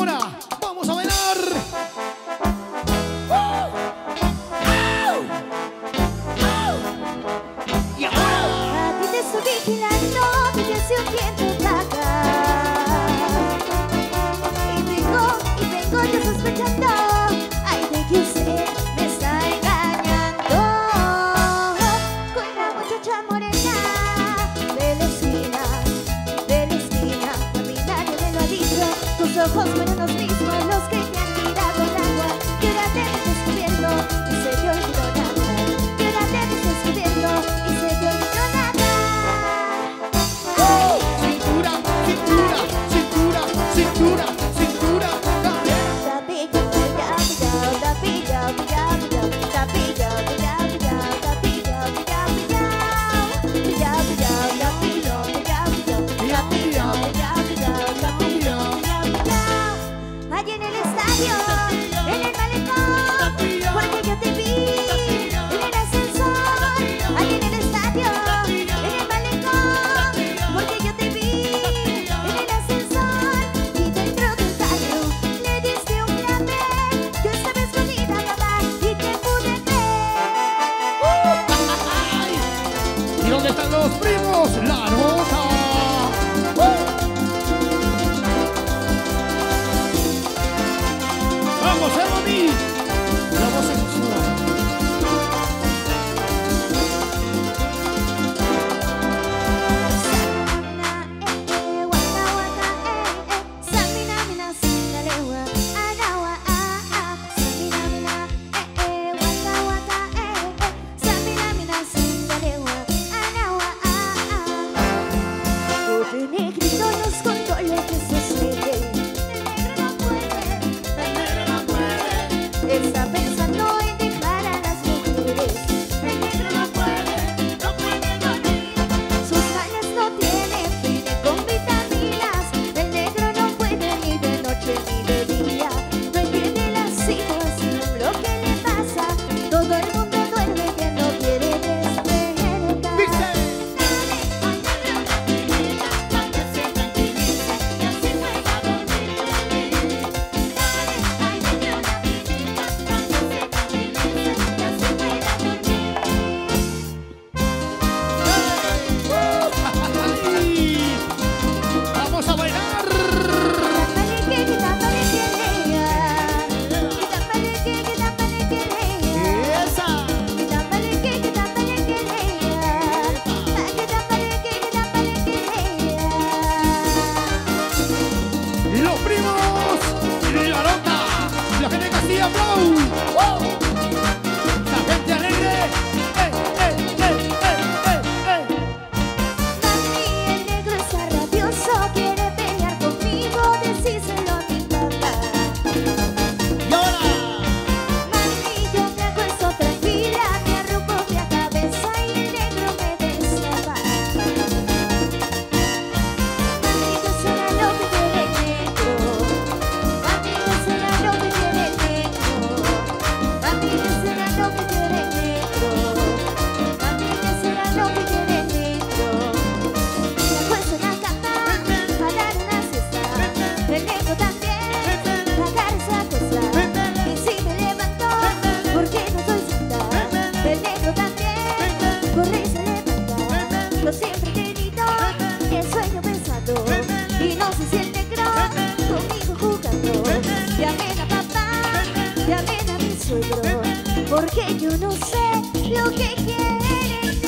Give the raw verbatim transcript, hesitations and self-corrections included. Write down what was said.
ahora vamos a bailar. Y ahora a ti te estoy vigilando desde hace un tiempo para acá. Y vengo, y vengo yo sospechando, ay, de que usted me está engañando con la muchacha morena de la esquina, de la esquina. A mí nadie me lo ha dicho, tus ojos fueron los mismos los que te han tirado al agua. Y ahora te ves descubriendo y se te olvidó nada. Y ahora te ves descubriendo y se te olvidó nada. cintura, cintura, cintura, cintura, cintura. Allí en el estadio, en el malecón, porque yo te vi en el ascensor. Allí en el estadio, en el malecón, porque yo te vi en el ascensor. Y dentro del carro le diste un clavel. Yo estaba escondida, mamá, y te pude ver. ¿Y dónde están los primos? La nota. Vamos, Ebony. La voz censura. Está pensando en dejar a las mujeres. El negro no puede, no puede dormir. Sus manos no tienen fines con vitaminas. El negro no puede ni de noche ni de día. No entiende la situación, lo que le pasa. Todo el mundo duerme que no quiere despertar. Dice. Dale al negro una pirita para que se tranquilice y así pueda dormir feliz. Dale al negro una pirita para que se tranquilice y así pueda dormir. Vamos a bailar. Esa. Los primos. La nota. La gente de Castilla Flow. La gente alegre. Eh, eh, eh, eh, eh, eh. Mami, el negro está rabioso, quiere pelear conmigo, decíselo a mi papá. Y ahora. Mami, yo me acuesto tranquila, me arrugo la cabeza y el negro me destapa. Mami, yo será lo que quiere el negro. Mami, yo será lo que quiere el negro. Mami, yo será lo que quiere el negro. Mami, yo será lo que quiere el negro. Me acuesto en la cama a dar una siesta. El negro también a darse a acostar. Y si me levanto, porque no soy santa. El negro también corre y se levanta. Yo siempre he tenido el sueño pesado. Y no sé si el negro conmigo jugando. Llamen a papá, llamen a mi suegro, porque yo no sé lo que quiere el